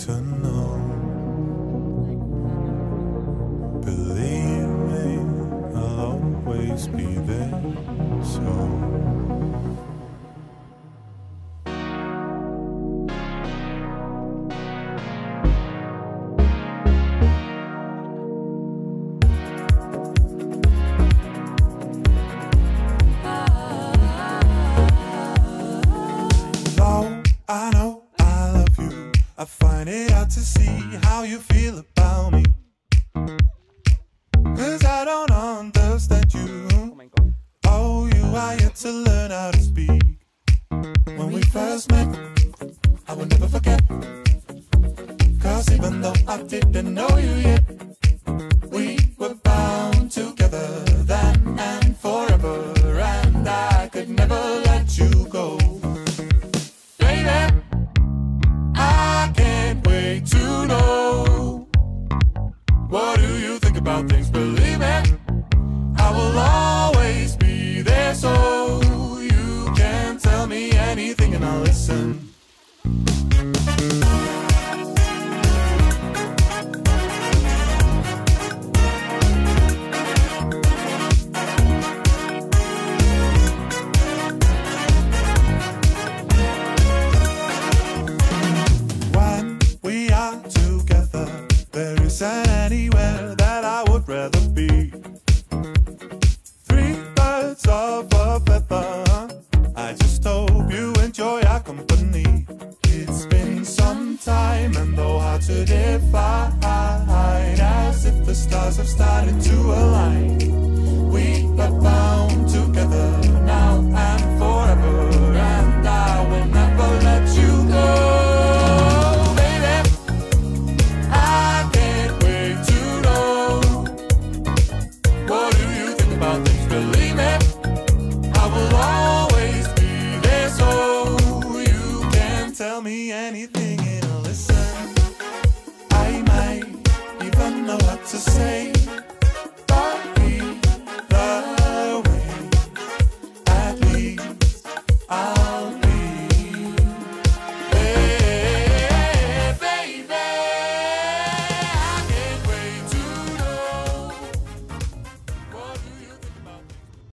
to know. Believe me, I'll always be there. So I know I love you. I find it hard to see how you feel about me, 'cause I don't understand you. Oh, you are yet to learn how to speak. When we first met, I will never forget, 'cause even though I didn't know you yet, we were bound together then and forever, and I could never let you go. I can't wait to know, what do you think about things? Believe me, I will always be there, so you can tell me anything and I'll listen. Isn't anywhere that I would rather be. Three birds of a feather, I just hope you enjoy our company. It's been some time and though hard to define, as if the stars have started to align. We are bound together now and forever, and I will never let you go. Believe me, I will always be there, so you can tell me anything and I'll listen. I might even know what to say.